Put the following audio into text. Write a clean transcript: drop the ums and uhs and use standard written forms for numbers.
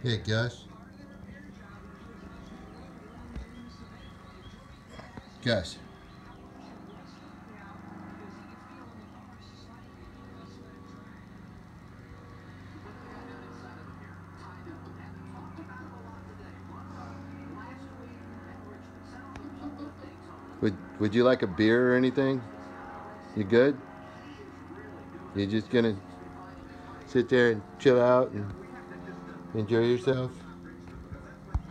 Hey, Gus. Gus. Would you like a beer or anything? You good? You just gonna sit there and chill out and enjoy yourself?